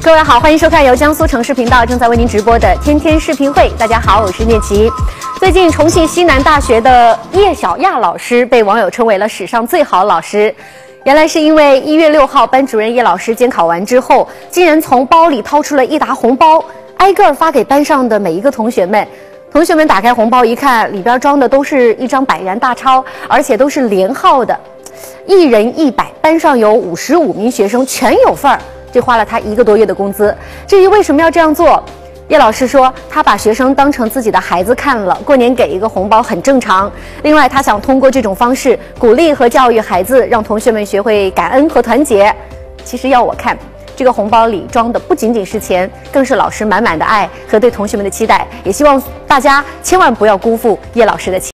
各位好，欢迎收看由江苏城市频道正在为您直播的天天视频会。大家好，我是聂琪。最近，重庆西南大学的叶小亚老师被网友称为了史上最好老师。原来是因为1月6号，班主任叶老师监考完之后，竟然从包里掏出了一沓红包，挨个发给班上的每一个同学们。同学们打开红包一看，里边装的都是一张100元大钞，而且都是连号的，1人100，班上有55名学生全有份儿。这花了他1个多月的工资。至于为什么要这样做，叶老师说他把学生当成自己的孩子看了，过年给一个红包很正常。另外，他想通过这种方式鼓励和教育孩子，让同学们学会感恩和团结。其实要我看，这个红包里装的不仅仅是钱，更是老师满满的爱和对同学们的期待。也希望大家千万不要辜负叶老师的期待。